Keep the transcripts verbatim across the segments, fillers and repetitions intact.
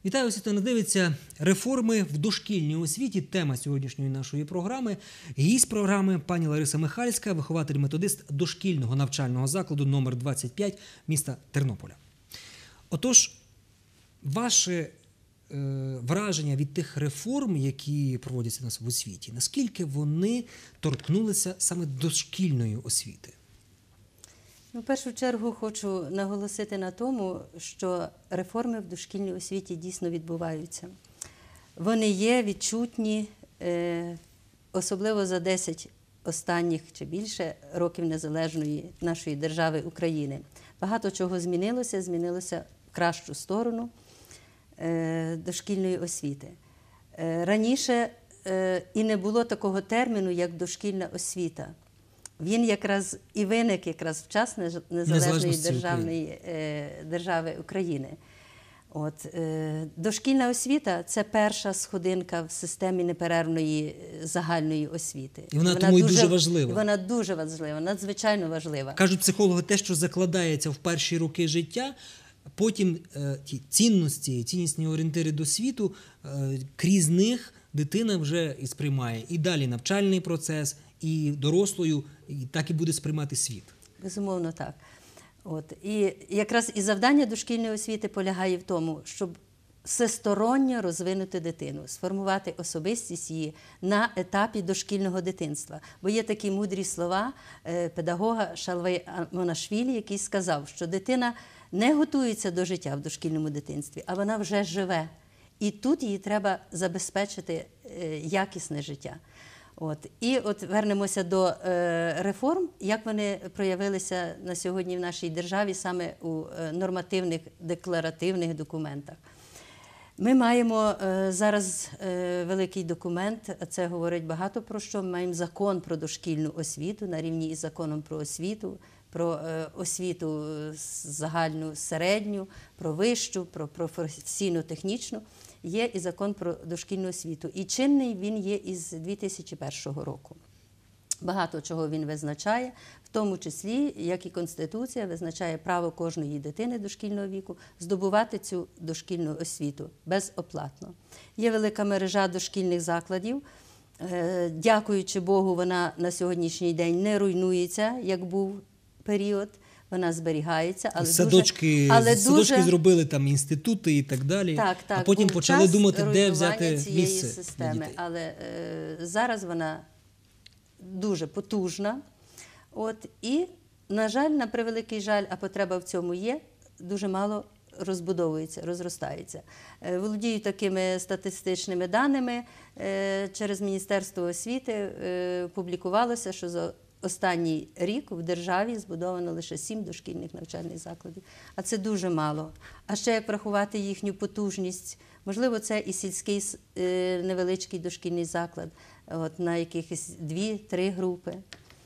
Вітаю всіх, хто не дивиться. Реформи в дошкільній освіті – тема сьогоднішньої нашої програми. Гість програми – пані Лариса Михальська, вихователь-методист дошкільного навчального закладу номер двадцять п'ять міста Тернополя. Отож, ваше е, враження від тих реформ, які проводяться у нас в освіті, наскільки вони торкнулися саме дошкільної освіти? Ну, в першу чергу хочу наголосити на тому, що реформи в дошкільній освіті дійсно відбуваються. Вони є відчутні, особливо за десять останніх чи більше років незалежної нашої держави України. Багато чого змінилося, змінилося в кращу сторону дошкільної освіти. Раніше і не було такого терміну, як дошкільна освіта. Він якраз і виник якраз в час незалежної державної, держави України. От, е, дошкільна освіта – це перша сходинка в системі неперервної загальної освіти. І вона, вона тому дуже, і дуже важлива. Вона дуже важлива, надзвичайно важлива. Кажуть психологи, те, що закладається в перші роки життя, потім е, ті цінності, ціннісні орієнтири до світу, е, крізь них дитина вже і сприймає і далі навчальний процес, і дорослою, і так і буде сприймати світ. Безумовно, так. От. І якраз і завдання дошкільної освіти полягає в тому, щоб всесторонньо розвинути дитину, сформувати особистість її на етапі дошкільного дитинства. Бо є такі мудрі слова педагога Шалвей Монашвілі, який сказав, що дитина не готується до життя в дошкільному дитинстві, а вона вже живе. І тут їй треба забезпечити якісне життя. От. І от вернемося до е, реформ, як вони проявилися на сьогодні в нашій державі саме у е, нормативних, декларативних документах. Ми маємо е, зараз е, великий документ, а це говорить багато про що. Ми маємо закон про дошкільну освіту на рівні із законом про освіту, про е, освіту загальну, середню, про вищу, про професійно-технічну. Є і закон про дошкільну освіту. І чинний він є із дві тисячі першого року. Багато чого він визначає, в тому числі, як і Конституція, визначає право кожної дитини дошкільного віку здобувати цю дошкільну освіту безоплатно. Є велика мережа дошкільних закладів. Дякуючи Богу, вона на сьогоднішній день не руйнується, як був період. Вона зберігається, але садочки, дуже... Але садочки дуже... зробили там інститути і так далі, так, так, а потім почали думати, де взяти місце системи. для дітей. Але е, зараз вона дуже потужна. От, і, на жаль, на превеликий жаль, а потреба в цьому є, дуже мало розбудовується, розростається. Е, володію такими статистичними даними. Е, через Міністерство освіти е, публікувалося, що за останній рік в державі збудовано лише сім дошкільних навчальних закладів. А це дуже мало. А ще як врахувати їхню потужність, можливо, це і сільський е, невеличкий дошкільний заклад, от, на якихось дві-три групи.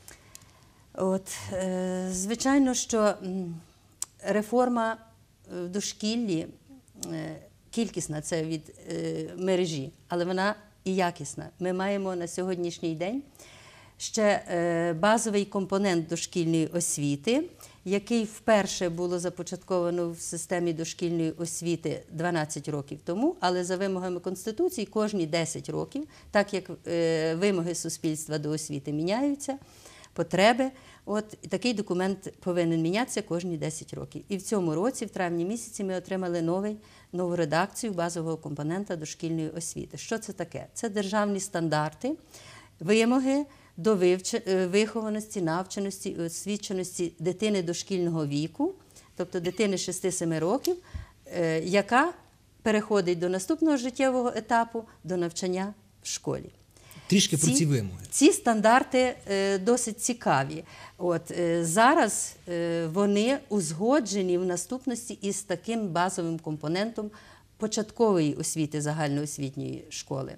От, е, звичайно, що реформа в дошкіллі е, кількісна, це від е, мережі, але вона і якісна. Ми маємо на сьогоднішній день ще базовий компонент дошкільної освіти, який вперше було започатковано в системі дошкільної освіти дванадцять років тому, але за вимогами Конституції кожні десять років, так як вимоги суспільства до освіти міняються, потреби, от такий документ повинен мінятися кожні десять років. І в цьому році, в травні місяці, ми отримали новий, нову редакцію базового компонента дошкільної освіти. Що це таке? Це державні стандарти, вимоги до вихованості, навченості і освіченості дитини дошкільного віку, тобто дитини шести-семи років, яка переходить до наступного життєвого етапу, до навчання в школі. Трішки ці, про ці вимоги. Ці стандарти е, досить цікаві. От, е, зараз е, вони узгоджені в наступності із таким базовим компонентом початкової освіти загальноосвітньої школи.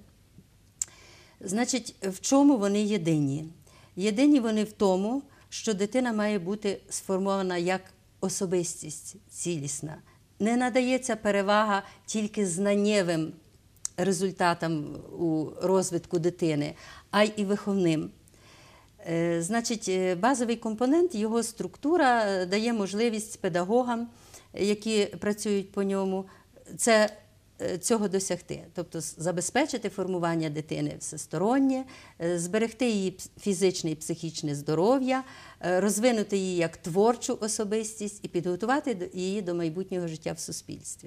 Значить, в чому вони єдині? Єдині вони в тому, що дитина має бути сформована як особистість цілісна. Не надається перевага тільки знаннєвим результатам у розвитку дитини, а й і виховним. Значить, базовий компонент, його структура дає можливість педагогам, які працюють по ньому, це е, цього досягти? Тобто с- забезпечити формування дитини всестороннє, е, зберегти її пс- фізичне і психічне здоров'я, е, розвинути її як творчу особистість і підготувати до- її до майбутнього життя в суспільстві.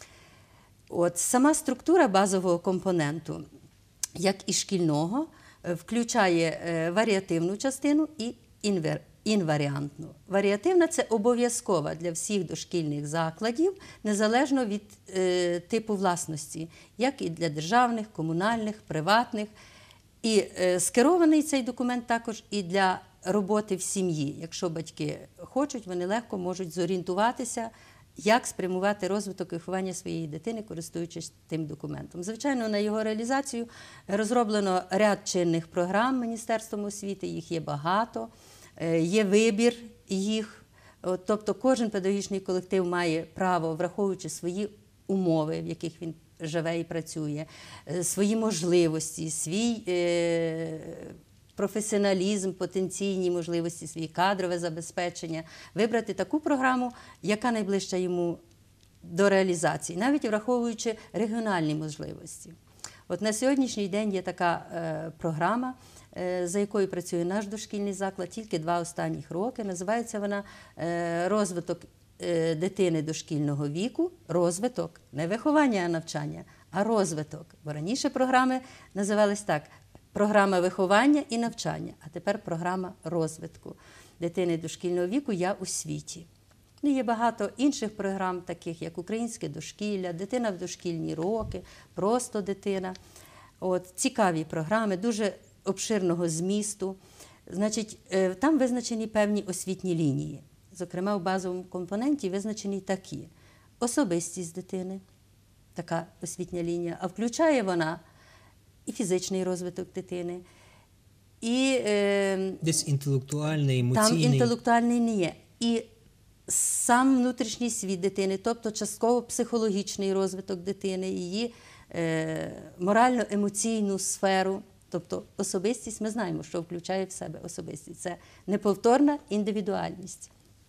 От сама структура базового компоненту, як і шкільного, е, включає е, варіативну частину і інвер- інваріантну. Варіативна – це обов'язкова для всіх дошкільних закладів, незалежно від е, типу власності, як і для державних, комунальних, приватних. І е, скерований цей документ також і для роботи в сім'ї. Якщо батьки хочуть, вони легко можуть зорієнтуватися, як спрямувати розвиток і виховання своєї дитини, користуючись тим документом. Звичайно, на його реалізацію розроблено ряд чинних програм Міністерством освіти, їх є багато, е, є вибір їх. От, тобто кожен педагогічний колектив має право, враховуючи свої умови, в яких він живе і працює, е, свої можливості, свій е, професіоналізм, потенційні можливості, свій кадрове забезпечення, вибрати таку програму, яка найближча йому до реалізації, навіть враховуючи регіональні можливості. От на сьогоднішній день є така е, програма, е, за якою працює наш дошкільний заклад, тільки два останніх роки. Називається вона е, «Розвиток е, дитини дошкільного віку». Розвиток, не виховання, а навчання, а розвиток. Бо раніше програми називались так: програма виховання і навчання, а тепер програма розвитку дитини дошкільного віку «Я у світі». Ну, є багато інших програм, таких як «Українське дошкілля», «Дитина в дошкільні роки», «Просто дитина». От, цікаві програми, дуже обширного змісту. Значить, е, там визначені певні освітні лінії. Зокрема, в базовому компоненті визначені такі: особистість дитини, така освітня лінія, а включає вона і фізичний розвиток дитини, і е, Десь інтелектуальний, там емоційний. інтелектуальний не є. І сам внутрішній світ дитини, тобто частково психологічний розвиток дитини, її е, морально-емоційну сферу, тобто особистість, ми знаємо, що включає в себе особистість. Це неповторна індивідуальність.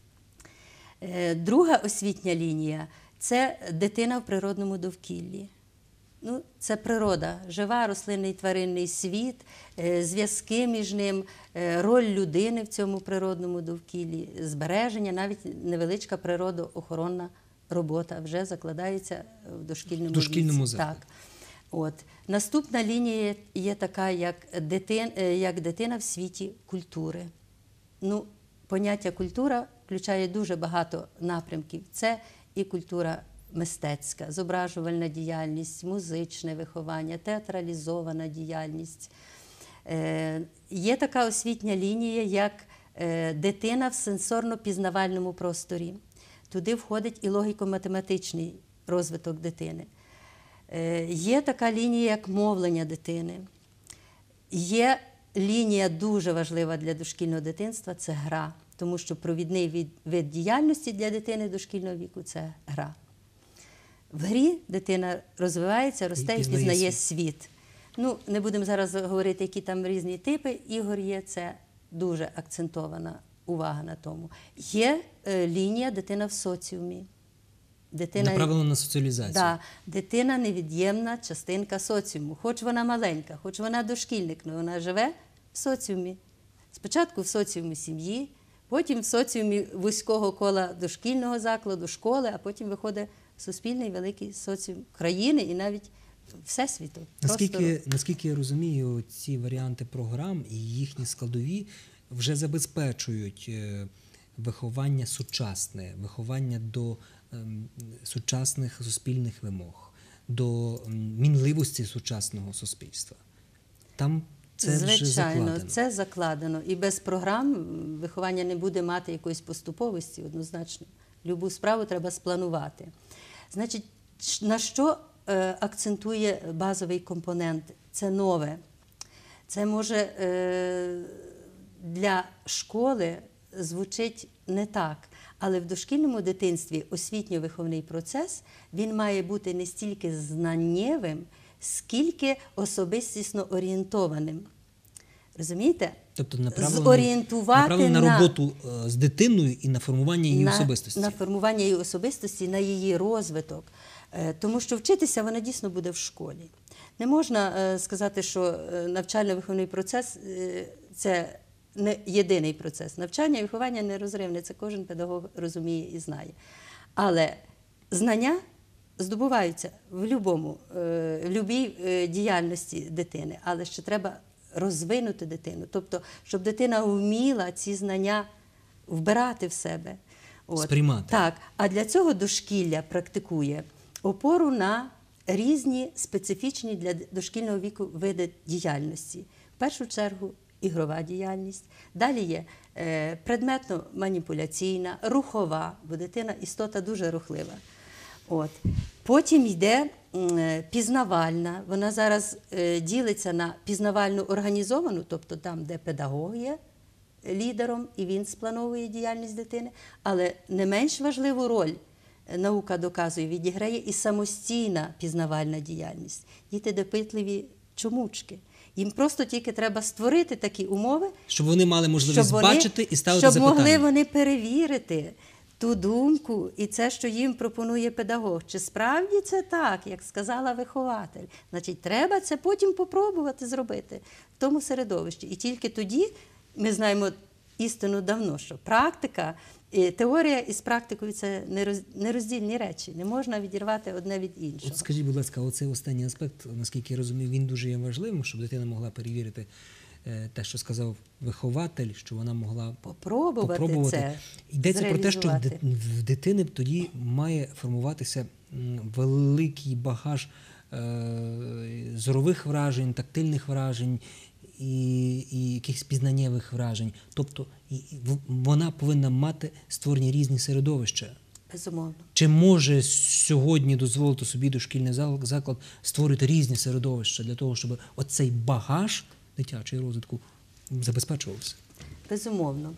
Е, друга освітня лінія – це дитина в природному довкіллі. Ну, це природа, жива, рослинний, тваринний світ, е, зв'язки між ним, е, роль людини в цьому природному довкіллі, збереження, навіть невеличка природоохоронна робота вже закладається в дошкільному, В дошкільному віці. закладі. Так. От. Наступна лінія є така, як, дитин, е, як дитина в світі культури. Ну, поняття культура включає дуже багато напрямків. Це і культура мистецька, зображувальна діяльність, музичне виховання, театралізована діяльність. Е, є така освітня лінія, як е, дитина в сенсорно-пізнавальному просторі. Туди входить і логіко-математичний розвиток дитини. Е, є така лінія, як мовлення дитини. Є лінія дуже важлива для дошкільного дитинства – це гра. Тому що провідний від, вид діяльності для дитини дошкільного віку – це гра. В грі дитина розвивається, росте і пізнає пізнає світ. світ. Ну, не будемо зараз говорити, які там різні типи ігор є, це дуже акцентована увага на тому. Є е, лінія дитина в соціумі. Дитина, Направлена на соціалізацію. да, дитина – невід'ємна частинка соціуму. Хоч вона маленька, хоч вона дошкільник, але вона живе в соціумі. Спочатку в соціумі сім'ї, потім в соціумі вузького кола дошкільного закладу, школи, а потім виходить в суспільний великий соціум країни і навіть всесвіту. Наскільки, наскільки я розумію, ці варіанти програм і їхні складові вже забезпечують е, виховання сучасне, виховання до ем, сучасних суспільних вимог, до ем, мінливості сучасного суспільства. Там це вже Звичайно, закладено. це закладено. І без програм виховання не буде мати якоїсь поступовості, однозначно. Любу справу треба спланувати. Значить, на що е, акцентує базовий компонент? Це нове. Це може е, для школи звучить не так, але в дошкільному дитинстві освітньо-виховний процес, він має бути не стільки знаннєвим, скільки особистісно орієнтованим. Розумієте? Тобто направлений, Зорієнтувати направлений на на- роботу е, з дитиною і на формування її на, особистості. на формування її особистості, на її розвиток. Е, Тому що вчитися вона дійсно буде в школі. Не можна е, сказати, що е, навчально-виховний процес е, – це не єдиний процес. Навчання і виховання нерозривне, це кожен педагог розуміє і знає. Але знання здобуваються в будь-якому, в будь-якій діяльності дитини, але ще треба розвинути дитину. Тобто, щоб дитина вміла ці знання вбирати в себе. От. Сприймати. Так. А для цього дошкілля практикує опору на різні специфічні для дошкільного віку види діяльності. В першу чергу ігрова діяльність, далі є е, предметно-маніпуляційна, рухова, бо дитина істота дуже рухлива. От. Потім йде е, пізнавальна, вона зараз е, ділиться на пізнавальну організовану, тобто там, де педагог є лідером і він сплановує діяльність дитини, але не менш важливу роль, наука доказує, відіграє і самостійна пізнавальна діяльність. Діти допитливі чомучки. Їм просто тільки треба створити такі умови, щоб вони мали можливість щоб вони, бачити і ставити щоб запитання. Щоб могли вони перевірити ту думку і це, що їм пропонує педагог. Чи справді це так, як сказала вихователь? Значить, треба це потім попробувати зробити в тому середовищі. І тільки тоді ми знаємо істину давно, що практика, теорія із практикою – це нероздільні речі. Не можна відірвати одне від іншого. От скажіть, будь ласка, оцей останній аспект, наскільки я розумію, він дуже є важливим, щоб дитина могла перевірити те, що сказав вихователь, що вона могла попробувати, попробувати. це Йдеться про те, що в дитини тоді має формуватися великий багаж е, зорових вражень, тактильних вражень, І, і якихось пізнаннєвих вражень. Тобто і, і вона повинна мати створені різні середовища. Безумовно. Чи може сьогодні дозволити собі дошкільний заклад створити різні середовища для того, щоб оцей багаж дитячого розвитку забезпечувався? Безумовно.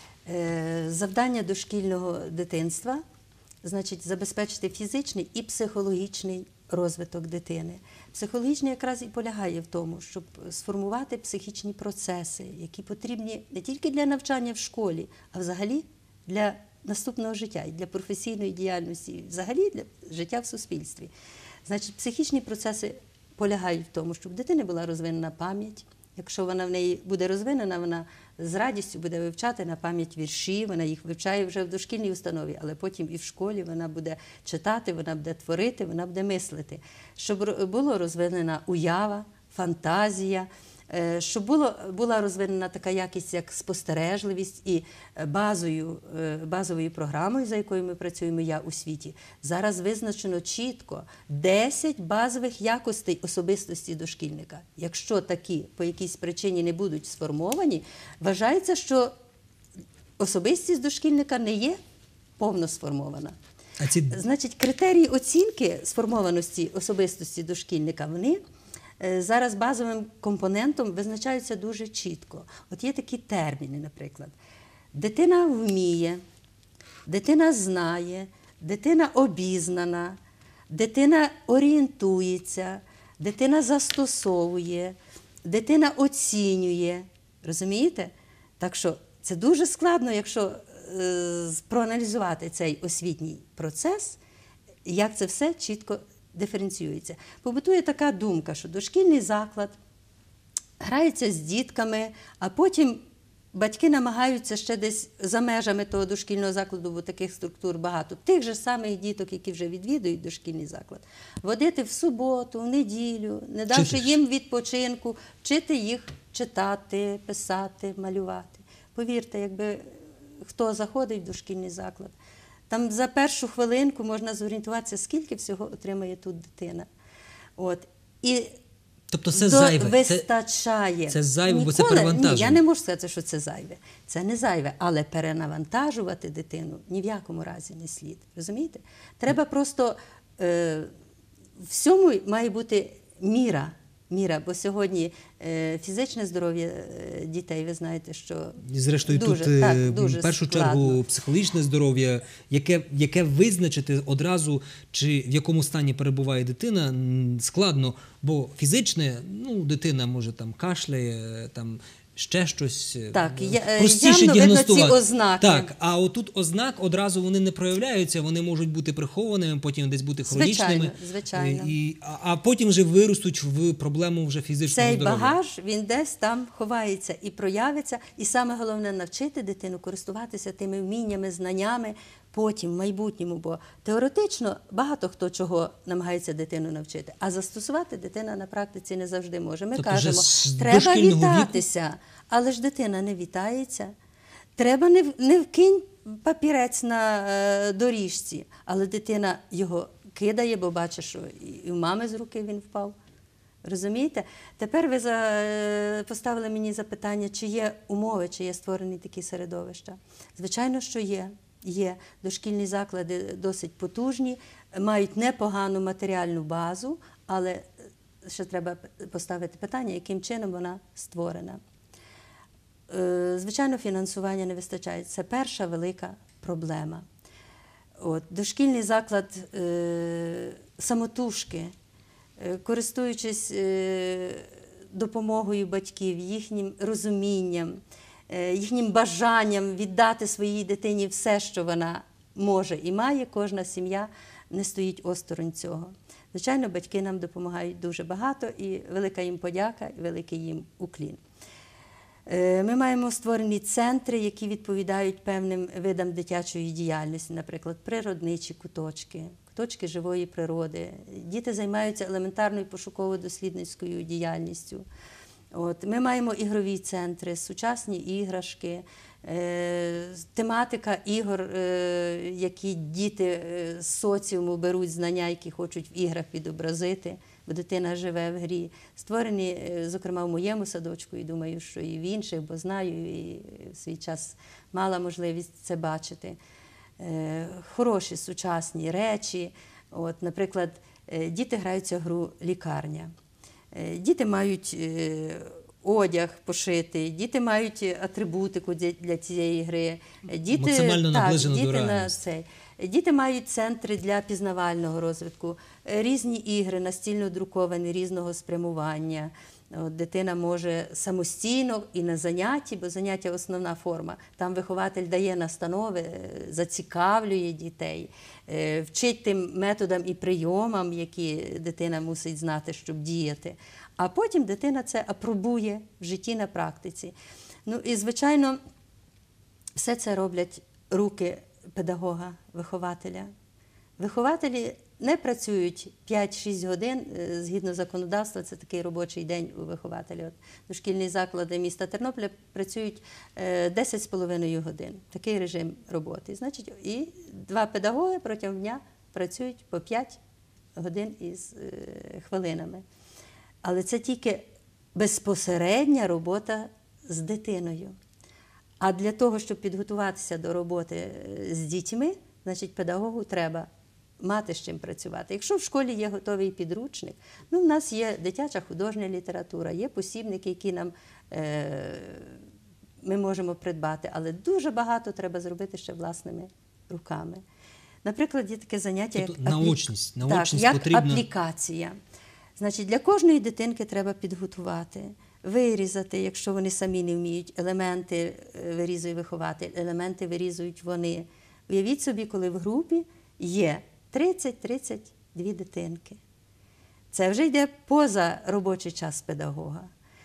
Завдання дошкільного дитинства, значить, забезпечити фізичний і психологічний розвиток дитини. Психологічний якраз і полягає в тому, щоб сформувати психічні процеси, які потрібні не тільки для навчання в школі, а взагалі для наступного життя, і для професійної діяльності, і взагалі для життя в суспільстві. Значить, психічні процеси полягають в тому, щоб в дитини була розвинена пам'ять. Якщо вона в неї буде розвинена, вона з радістю буде вивчати на пам'ять вірші, вона їх вивчає вже в дошкільній установі, але потім і в школі вона буде читати, вона буде творити, вона буде мислити. Щоб була розвинена уява, фантазія, щоб було, була розвинена така якість, як спостережливість, і базою, базовою програмою, за якою ми працюємо «Я у світі», зараз визначено чітко десять базових якостей особистості дошкільника. Якщо такі по якійсь причині не будуть сформовані, вважається, що особистість дошкільника не є повно сформована. А ці... Значить, критерії оцінки сформованості особистості дошкільника, вони зараз базовим компонентом визначаються дуже чітко. От є такі терміни, наприклад. Дитина вміє, дитина знає, дитина обізнана, дитина орієнтується, дитина застосовує, дитина оцінює. Розумієте? Так що це дуже складно, якщо е, проаналізувати цей освітній процес, як це все чітко диференціюється. Побутує така думка, що дошкільний заклад грається з дітками, а потім батьки намагаються ще десь за межами того дошкільного закладу, бо таких структур багато, тих же самих діток, які вже відвідують дошкільний заклад, водити в суботу, в неділю, не давши їм відпочинку, вчити їх читати, писати, малювати. Повірте, якби хто заходить в дошкільний заклад, там за першу хвилинку можна зорієнтуватися, скільки всього отримає тут дитина. От. І тобто це зайве. Вистачає. Це, це зайве, бо це Ніколи, перевантаження. Ні, я не можу сказати, що це зайве. Це не зайве, але перенавантажувати дитину ні в якому разі не слід. Розумієте? Треба просто, е, всьому має бути міра. Міра, бо сьогодні е, фізичне здоров'я е, дітей, ви знаєте, що зрештою дуже, тут так, дуже в першу складно. чергу психологічне здоров'я, яке, яке визначити одразу, чи в якому стані перебуває дитина, складно, бо фізичне, ну, дитина може там кашляє, там ще щось Так, е, я- е, простіше явно видно ці діагностувати. ознаки. Так, а отут ознак одразу вони не проявляються, вони можуть бути прихованими, потім десь бути хронічними. Звичайно, звичайно. Е, І, а, а потім вже виростуть в проблему вже фізичного Цей здоров'я. багаж, він десь там ховається і проявиться. І саме головне навчити дитину користуватися тими вміннями, знаннями потім, в майбутньому. Бо теоретично багато хто чого намагається дитину навчити, а застосувати дитина на практиці не завжди може. Ми Тобто вже кажемо, з треба дошкільного віку? вітатися, але ж дитина не вітається. Треба не, в- не вкинь папірець на е, доріжці, але дитина його кидає, бо бачить, що і в мами з руки він впав. Розумієте? Тепер ви за, е, поставили мені запитання, чи є умови, чи є створені такі середовища. Звичайно, що є. Є. Дошкільні заклади досить потужні, мають непогану матеріальну базу, але ще треба поставити питання, яким чином вона створена. Е, Звичайно, фінансування не вистачає. Це перша велика проблема. От, дошкільний заклад е, самотужки, е, користуючись е, допомогою батьків, їхнім розумінням, е, їхнім бажанням віддати своїй дитині все, що вона може і має, кожна сім'я не стоїть осторонь цього. Звичайно, батьки нам допомагають дуже багато, і велика їм подяка, і великий їм уклін. Е, Ми маємо створені центри, які відповідають певним видам дитячої діяльності, наприклад, природничі куточки, куточки живої природи. Діти займаються елементарною пошуково-дослідницькою діяльністю. От, ми маємо ігрові центри, сучасні іграшки, е, тематика ігор, е, які діти е, з соціуму беруть знання, які хочуть в іграх відобразити, бо дитина живе в грі. Створені, е, зокрема, в моєму садочку, і думаю, що і в інших, бо знаю, і в свій час мала можливість це бачити. Е, хороші сучасні речі. От, наприклад, е, діти граються в гру «Лікарня». Е, Діти мають е, одяг пошитий, діти мають атрибутику для для цієї гри. Е, Діти, Максимально так, наближено до діти на реальності. цей. Діти мають центри для пізнавального розвитку, е, різні ігри, настільно друковані, різного спрямування. От, дитина може самостійно і на занятті, бо заняття – основна форма. Там вихователь дає настанови, е, зацікавлює дітей, е, вчить тим методам і прийомам, які дитина мусить знати, щоб діяти. А потім дитина це апробує в житті на практиці. Ну і, звичайно, все це роблять руки педагога, вихователя. Вихователі не працюють п'ять-шість годин, е, згідно законодавства, це такий робочий день у вихователя. От, дошкільні заклади міста Тернополя працюють е, десять з половиною годин. Такий режим роботи. Значить, і два педагоги протягом дня працюють по п'ять годин із е, хвилинами. Але це тільки безпосередня робота з дитиною. А для того, щоб підготуватися до роботи е, з дітьми, значить, педагогу треба мати з чим працювати. Якщо в школі є готовий підручник, ну, в нас є дитяча художня література, є посібники, які нам, е, ми можемо придбати, але дуже багато треба зробити ще власними руками. Наприклад, є таке заняття, Тобто як, аплі- наочність, так, наочність як потрібна. аплікація. Значить, для кожної дитинки треба підготувати, вирізати, якщо вони самі не вміють, елементи е, вирізує вихователь, елементи вирізують вони. Уявіть собі, коли в групі є тридцять-тридцять дві дитинки. Це вже йде поза робочий час педагога.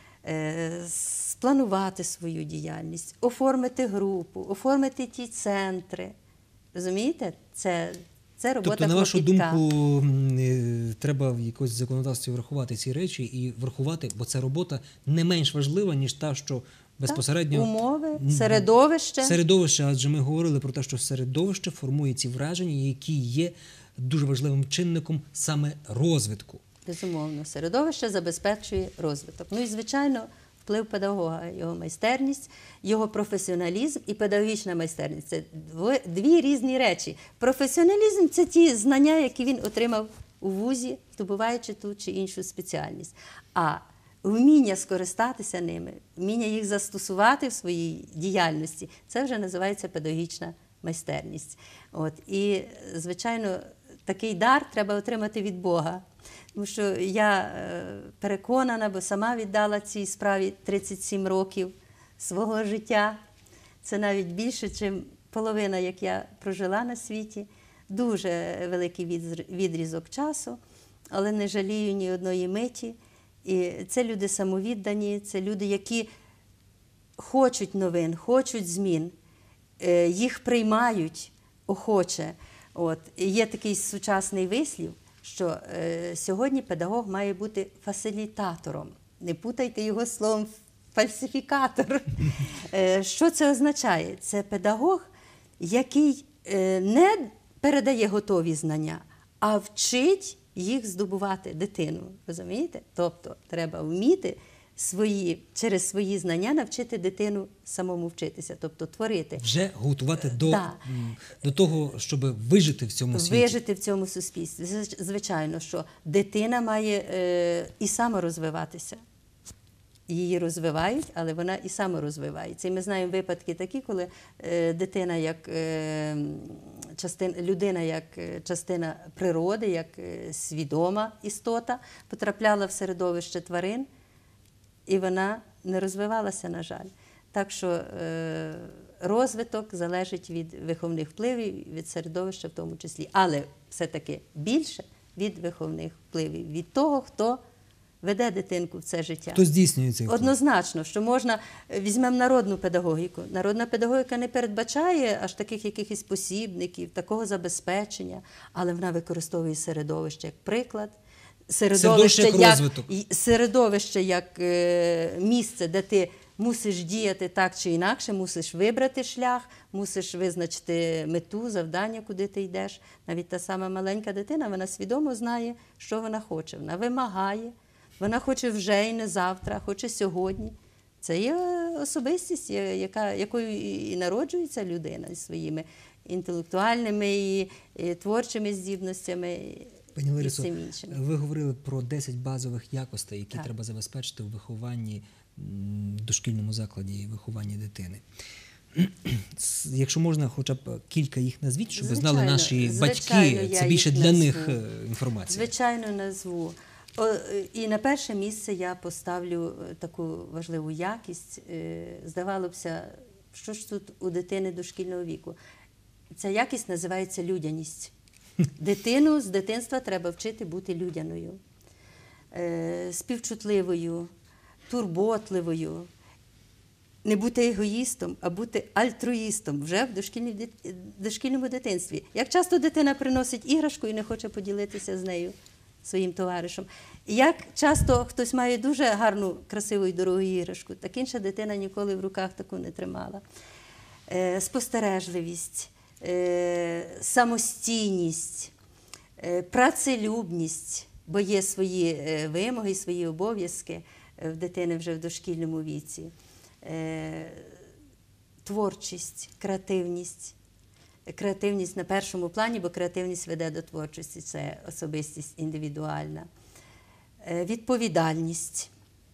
Е, спланувати свою діяльність, оформити групу, оформити ті центри. Розумієте? Це, це робота Тобто, на вашу клопітка. думку, м, е, треба в якось законодавстві врахувати ці речі і врахувати, бо це робота не менш важлива, ніж та, що безпосередньо... Так, умови, М, середовище. Середовище, адже ми говорили про те, що середовище формує ці враження, які є дуже важливим чинником саме розвитку. Безумовно, середовище забезпечує розвиток. Ну і, звичайно, вплив педагога, його майстерність, його професіоналізм і педагогічна майстерність. Це дво- дві різні речі. Професіоналізм – це ті знання, які він отримав у вузі, здобуваючи ту чи іншу спеціальність. А вміння скористатися ними, вміння їх застосувати в своїй діяльності – це вже називається педагогічна майстерність. От. І, звичайно, такий дар треба отримати від Бога. Тому що я е, переконана, бо сама віддала цій справі тридцять сім років. свого життя. Це навіть більше, ніж половина, як я прожила на світі. Дуже великий відрізок часу, але не жалію ні одної миті. І це люди самовіддані, це люди, які хочуть новин, хочуть змін, їх приймають охоче. От. І є такий сучасний вислів, що е, сьогодні педагог має бути фасилітатором. Не путайте його з словом фальсифікатор. Е, що це означає? Це педагог, який е, не передає готові знання, а вчить їх здобувати дитину. Розумієте? Тобто треба вміти свої, через свої знання навчити дитину самому вчитися, тобто творити. Вже готувати до, Да. до того, щоб вижити в цьому світі. Вижити в цьому суспільстві. Звичайно, що дитина має е, і саморозвиватися. Її розвивають, але вона і саморозвивається. І ми знаємо випадки такі, коли е, дитина як е, частин, людина як частина природи, як е, свідома істота потрапляла в середовище тварин, і вона не розвивалася, на жаль. Так що е, розвиток залежить від виховних впливів, від середовища в тому числі. Але все-таки більше від виховних впливів, від того, хто веде дитинку в це життя. Хто здійснює цей вплив? Однозначно, що можна, візьмемо народну педагогіку. Народна педагогіка не передбачає аж таких якихось посібників, такого забезпечення, але вона використовує середовище як приклад. Середовище як як, розвиток. середовище як е, місце, де ти мусиш діяти так чи інакше, мусиш вибрати шлях, мусиш визначити мету, завдання, куди ти йдеш. Навіть та сама маленька дитина, вона свідомо знає, що вона хоче. Вона вимагає, вона хоче вже і не завтра, хоче сьогодні. Це є особистість, яка, якою і народжується людина зі своїми інтелектуальними і, і творчими здібностями. Пані Ларисо, ви говорили про десять базових якостей, які так. треба забезпечити в вихованні, в дошкільному закладі вихованні дитини. Якщо можна, хоча б кілька їх назвіть, щоб звичайно, знали наші звичайно, батьки, це більше для назву. них інформація. Звичайно, назву. О, і на перше місце я поставлю таку важливу якість. Здавалося б, що ж тут у дитини дошкільного віку? Ця якість називається людяність. Дитину з дитинства треба вчити бути людяною, співчутливою, турботливою. Не бути егоїстом, а бути альтруїстом вже в дошкільному дитинстві. Як часто дитина приносить іграшку і не хоче поділитися з нею, своїм товаришем. Як часто хтось має дуже гарну, красиву і дорогу іграшку, так інша дитина ніколи в руках таку не тримала. Е, спостережливість, е, самостійність, е, працелюбність, бо є свої е, вимоги, свої обов'язки в дитини вже в дошкільному віці. Е, творчість, креативність. Креативність на першому плані, бо креативність веде до творчості, це особистість індивідуальна. Е, відповідальність.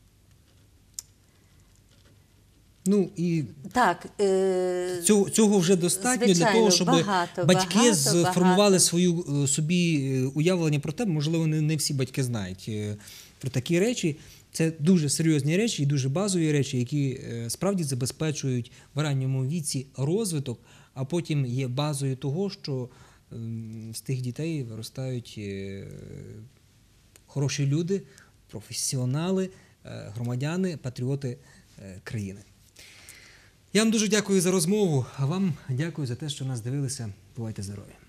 Ну, і так, е, цього, цього вже достатньо звичайно, для того, щоб багато, батьки багато, сформували багато. свою собі уявлення про те, можливо, не, не всі батьки знають про такі речі. Це дуже серйозні речі і дуже базові речі, які справді забезпечують в ранньому віці розвиток, а потім є базою того, що з тих дітей виростають хороші люди, професіонали, громадяни, патріоти країни. Я вам дуже дякую за розмову, а вам дякую за те, що нас дивилися. Бувайте здорові!